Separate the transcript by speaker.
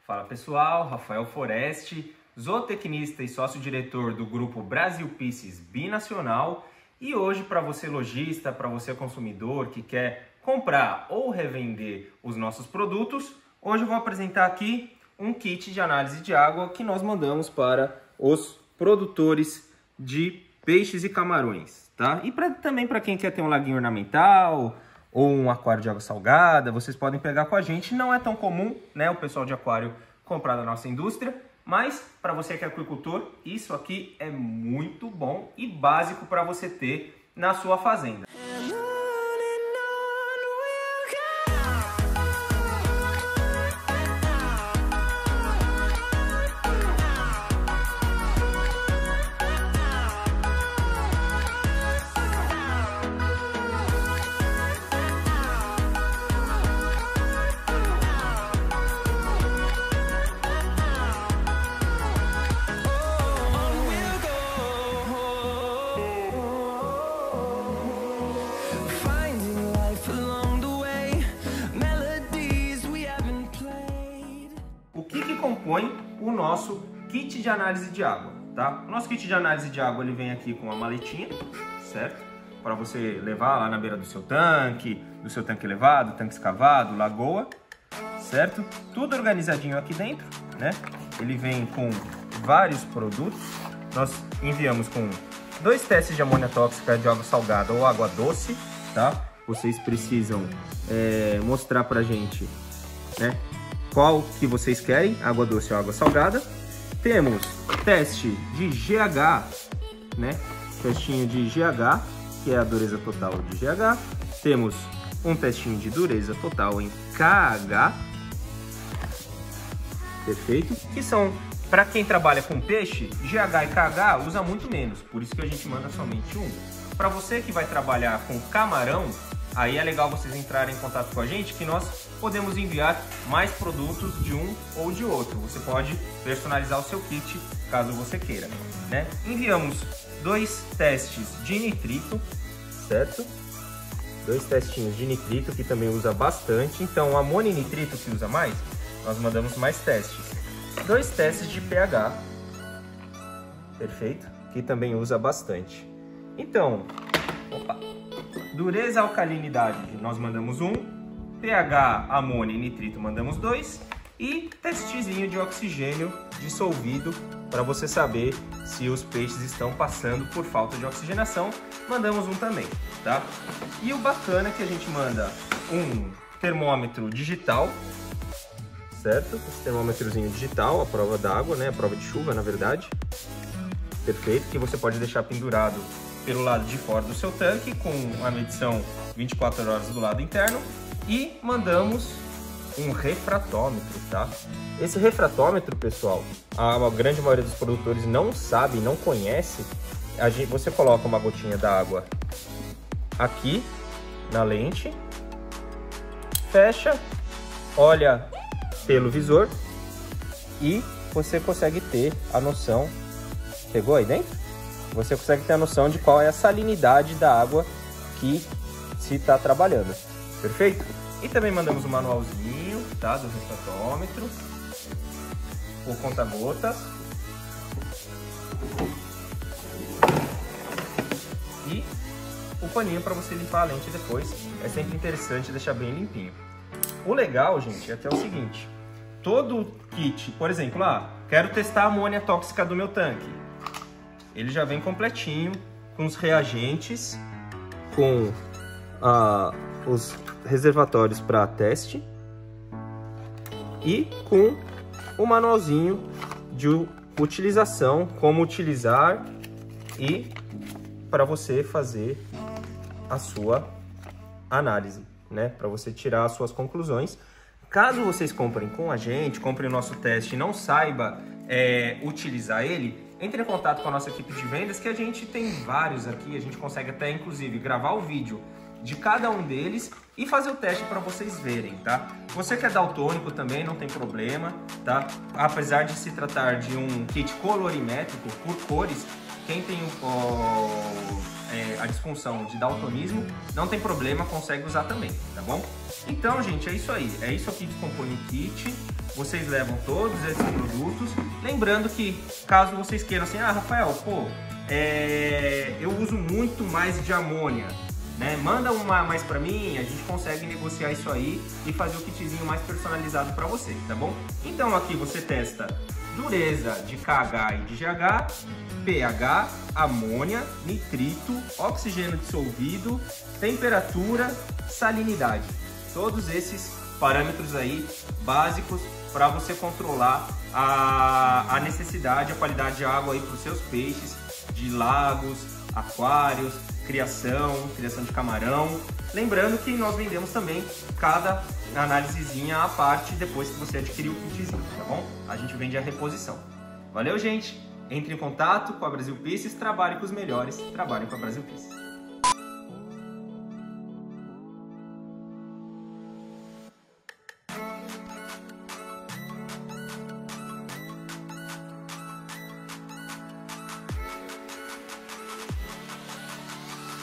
Speaker 1: Fala pessoal, Rafael Foreste, zootecnista e sócio-diretor do grupo Brasil Pieces Binacional, e hoje para você lojista, para você consumidor que quer comprar ou revender os nossos produtos, hoje eu vou apresentar aqui um kit de análise de água que nós mandamos para os produtores de peixes e camarões, tá? E também para quem quer ter um laguinho ornamental ou um aquário de água salgada, vocês podem pegar com a gente. Não é tão comum, né, o pessoal de aquário comprar da nossa indústria, mas para você que é aquicultor, isso aqui é muito bom e básico para você ter na sua fazenda. O que compõe o nosso kit de análise de água, tá? O nosso kit de análise de água, ele vem aqui com uma maletinha, certo? Para você levar lá na beira do seu tanque elevado, tanque escavado, lagoa, certo? Tudo organizadinho aqui dentro, né? Ele vem com vários produtos. Nós enviamos com 2 testes de amônia tóxica de água salgada ou água doce, tá? Vocês precisam mostrar pra gente, né, qual que vocês querem, água doce ou água salgada. Temos teste de GH, né? Testinho de GH, que é a dureza total de GH. Temos um testinho de dureza total em KH. Perfeito? Que são, para quem trabalha com peixe, GH e KH usa muito menos, por isso que a gente manda somente um. Para você que vai trabalhar com camarão, aí é legal vocês entrarem em contato com a gente, que nós podemos enviar mais produtos de um ou de outro. Você pode personalizar o seu kit, caso você queira, né? Enviamos 2 testes de nitrito, certo? 2 testinhos de nitrito, que também usa bastante. Então, amônia e nitrito, que usa mais, nós mandamos mais testes. 2 testes de pH, perfeito? Que também usa bastante. Então, dureza, alcalinidade, nós mandamos 1, pH, amônia e nitrito mandamos 2, e testezinho de oxigênio dissolvido para você saber se os peixes estão passando por falta de oxigenação, mandamos um também, tá? E o bacana é que a gente manda um termômetro digital, certo? Esse termômetrozinho digital, a prova d'água, né? A prova de chuva, na verdade. Perfeito, que você pode deixar pendurado pelo lado de fora do seu tanque, com a medição 24 horas do lado interno, e mandamos um refratômetro, tá? Esse refratômetro, pessoal, a grande maioria dos produtores não sabe, não conhece. Você coloca uma gotinha d'água aqui na lente, fecha, olha pelo visor e você consegue ter a noção. Pegou aí dentro? Você consegue ter a noção de qual é a salinidade da água que se está trabalhando. Perfeito? E também mandamos um manualzinho, tá, do refratômetro, o conta-gotas e o paninho para você limpar a lente depois. É sempre interessante deixar bem limpinho. O legal, gente, é que é o seguinte: todo kit, por exemplo, quero testar a amônia tóxica do meu tanque. Ele já vem completinho, com os reagentes, com os reservatórios para teste e com o manualzinho de utilização, como utilizar e para você fazer a sua análise, né? Para você tirar as suas conclusões. Caso vocês comprem com a gente, comprem o nosso teste e não saiba utilizar ele, entre em contato com a nossa equipe de vendas, que a gente tem vários aqui, a gente consegue até inclusive gravar o vídeo de cada um deles e fazer o teste para vocês verem, tá? Você que é daltônico também, não tem problema, tá? Apesar de se tratar de um kit colorimétrico por cores, quem tem a disfunção de daltonismo, não tem problema, consegue usar também, tá bom? Então, gente, é isso aí. É isso aqui que compõe o kit. vocês levam todos esses produtos. Lembrando que, caso vocês queiram assim, Rafael, pô, eu uso muito mais de amônia, né? Manda uma mais pra mim, a gente consegue negociar isso aí e fazer o kitzinho mais personalizado pra você, tá bom? Então aqui você testa dureza de KH e de GH, pH, amônia, nitrito, oxigênio dissolvido, temperatura, salinidade. Todos esses parâmetros aí básicos para você controlar a necessidade, a qualidade de água aí para os seus peixes, de lagos, aquários, criação de camarão. Lembrando que nós vendemos também cada análisezinha à parte depois que você adquirir o kitzinho, tá bom? A gente vende a reposição. Valeu, gente! Entre em contato com a Brasil Pisces, trabalhe com os melhores, trabalhe com a Brasil Pisces.